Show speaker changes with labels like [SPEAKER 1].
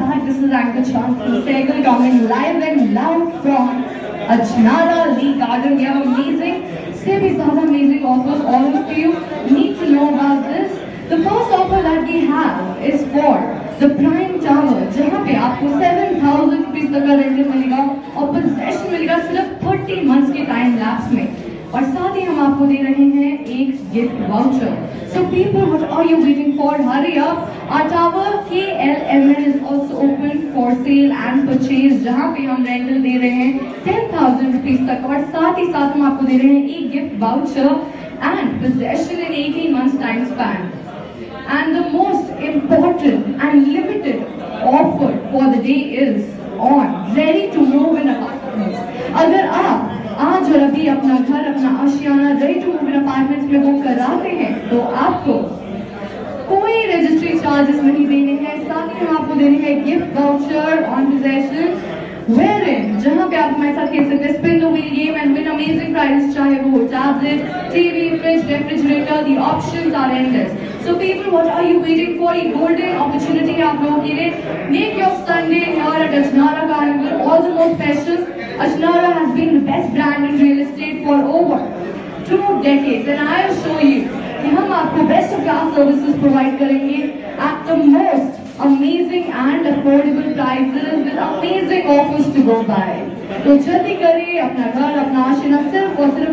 [SPEAKER 1] back. This is Anchor Chancellor Sehgal coming live and loud from Ajnara Lee Garden. We have amazing, amazing offers. All of you need to know about this. The first offer that we have is for the Prime Tower, जहाँ पे आपको 7,000 rupees तक का rental मिलेगा और possession मिलेगा सिर्फ 30 months के टाइम लैप्स में, और साथ ही हम आपको दे रहे हैं एक gift voucher. So people, what are you waiting for? Hurry up! Our tower KLMN is also open for sale and purchase, जहाँ पे हम रेंटल दे रहे हैं 10,000 रुपीस तक, और साथ ही साथ हम आपको दे रहे हैं एक gift voucher and possession in 18 months time span. And the most important and limited offer for the day is on ready to move in apartments. अगर आप आज और अभी अपना घर, अपना आशियाना ready to move in apartments में बुक कराते हैं तो आपको कोई रजिस्ट्री चार्जेस नहीं देने हैं. साथ ही हम आपको देने हैं gift voucher on possession, wherein जहाँ पे आप हमारे साथ खेल सकते हैं spin the wheel game and win amazing prizes, चाहे वो tablet, TV, fridge, refrigerator, the options are endless. So people, what are you waiting for? ये golden opportunity है आप लोगों के लिए. Make your Sunday here at Ajnara Carnival all the more special. Ajnara has been the best brand in real estate for over 2 decades, and I assure you कि हम आपको best of class services provide करेंगे at the most amazing and affordable prices with amazing offers to go by. तो जल्दी करिए, अपना घर, अपना आशियाना सिर्फ और सिर्फ